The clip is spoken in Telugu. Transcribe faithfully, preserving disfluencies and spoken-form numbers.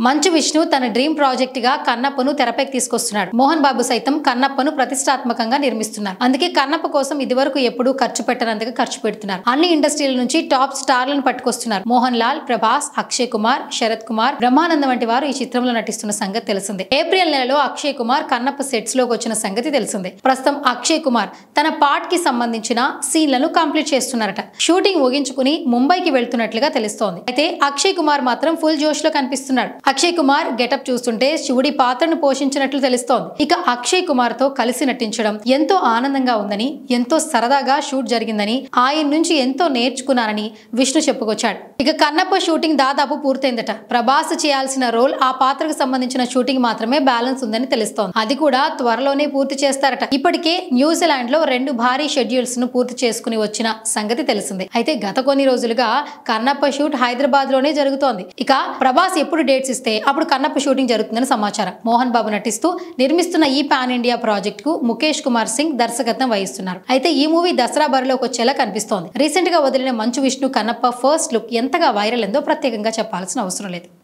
మంచు విష్ణు తన డ్రీమ్ ప్రాజెక్ట్ గా కన్నప్పను తెరపైకి తీసుకొస్తున్నాడు. మోహన్ బాబు సైతం కన్నప్పను ప్రతిష్టాత్మకంగా నిర్మిస్తున్నారు. అందుకే కన్నప్ప కోసం ఇదివరకు ఎప్పుడూ ఖర్చు పెట్టనంతగా ఖర్చు పెడుతున్నారు. అన్ని ఇండస్ట్రీల నుంచి టాప్ స్టార్లను పట్టుకొస్తున్నారు. మోహన్ లాల్, ప్రభాస్, అక్షయ్ కుమార్, శరత్ కుమార్, బ్రహ్మానందం వంటి వారు ఈ చిత్రంలో నటిస్తున్న సంగతి తెలిసిందే. ఏప్రిల్ నెలలో అక్షయ్ కుమార్ కన్నప్ప సెట్స్ లోకి వచ్చిన సంగతి తెలిసిందే. ప్రస్తుతం అక్షయ్ కుమార్ తన పార్ట్ కి సంబంధించిన సీన్లను కంప్లీట్ చేస్తున్నారట. షూటింగ్ ముగించుకుని ముంబైకి వెళ్తున్నట్లుగా తెలుస్తోంది. అయితే అక్షయ్ కుమార్ మాత్రం ఫుల్ జోష్ లో కనిపిస్తున్నాడు. అక్షయ్ కుమార్ గెటప్ చూస్తుంటే శివుడి పాత్రను పోషించినట్లు తెలుస్తోంది. ఇక అక్షయ్ కుమార్ తో కలిసి నటించడం ఎంతో ఆనందంగా ఉందని, ఎంతో సరదాగా షూట్ జరిగిందని, ఆయన నుంచి ఎంతో నేర్చుకున్నానని విష్ణు చెప్పుకొచ్చాడు. ఇక కన్నప్ప షూటింగ్ దాదాపు పూర్తయిందట. ప్రభాస్ చేయాల్సిన రోల్ ఆ పాత్రకు సంబంధించిన షూటింగ్ మాత్రమే బ్యాలెన్స్ ఉందని తెలుస్తోంది. అది కూడా త్వరలోనే పూర్తి చేస్తారట. ఇప్పటికే న్యూజిలాండ్ లో రెండు భారీ షెడ్యూల్స్ ను పూర్తి చేసుకుని వచ్చిన సంగతి తెలిసిందే. అయితే గత కొన్ని రోజులుగా కన్నప్ప షూట్ హైదరాబాద్ లోనే జరుగుతోంది. ఇక ప్రభాస్ ఎప్పుడు డేట్స్ ఇస్తే అప్పుడు కన్నప్ప షూటింగ్ జరుగుతుందని సమాచారం. మోహన్ బాబు నటిస్తూ నిర్మిస్తున్న ఈ పాన్ ఇండియా ప్రాజెక్ట్ కు ముఖేష్ కుమార్ సింగ్ దర్శకత్వం వహిస్తున్నారు. అయితే ఈ మూవీ దసరా బరిలోకి వచ్చేలా కనిపిస్తోంది. రీసెంట్ గా వదిలిన మంచు విష్ణు కన్నప్ప ఫస్ట్ లుక్ ఎంతగా వైరల్ ఎందో ప్రత్యేకంగా చెప్పాల్సిన అవసరం లేదు.